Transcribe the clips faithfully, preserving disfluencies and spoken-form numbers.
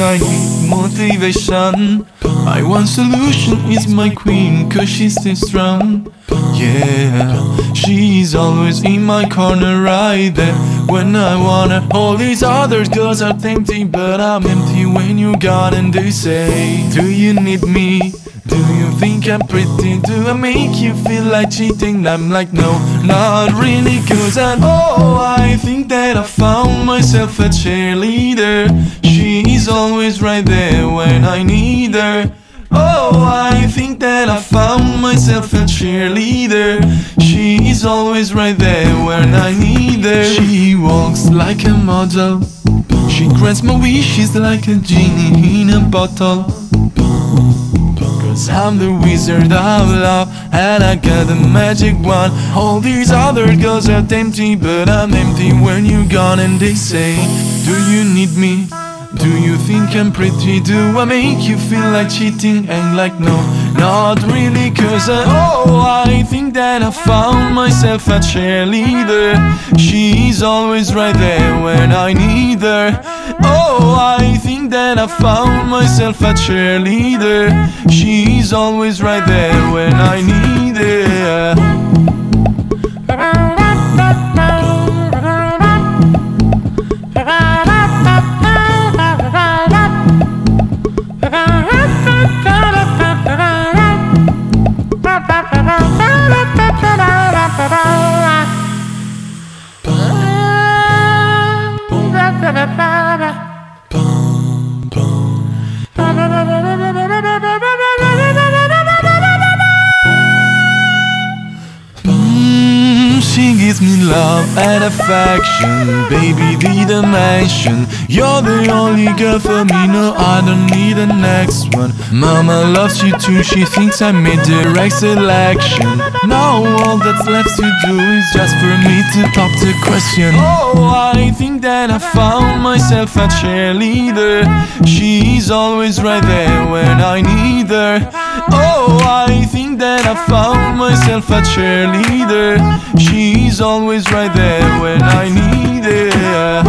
I need motivation. I want solution is my queen, cause she's still strong. Yeah, she's always in my corner right there when I wanna. All these other girls are empty, but I'm empty when you gone. And they say, do you need me? Do you think I'm pretty? Do I make you feel like cheating? I'm like, no, not really, cause I know I think that I found myself a cheerleader. She's always right there when I need her. Oh, I think that I found myself a cheerleader. She's always right there when I need her. She walks like a model. She grants my wishes like a genie in a bottle. Cause I'm the wizard of love, and I got the magic wand. All these other girls are empty, but I'm empty when you're gone. And they say, do you need me? Do you think I'm pretty? Do I make you feel like cheating? And like, no, not really, cause I, oh, I think that I found myself a cheerleader. She's always right there when I need her. Oh, I think that I found myself a cheerleader. She's always right there when I need her. She gives me love and affection, baby, the dimension. You're the only girl for me, no, I don't need the next one. Mama loves you too, she thinks I made the right selection. Now all that's left to do is just for me to pop the question. Oh, I think that I found myself a cheerleader. She's always right there when I need her. Oh, I think that I found myself a cheerleader. She's always right there when I need her.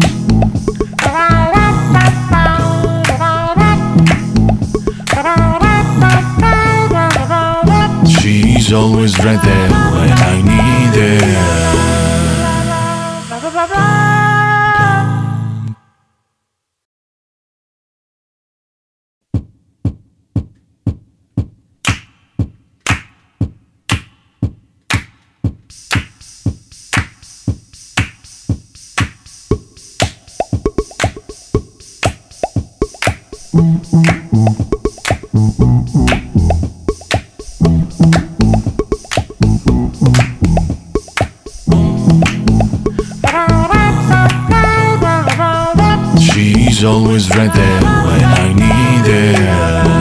She's always right there when I need her. She's always right there when I need her.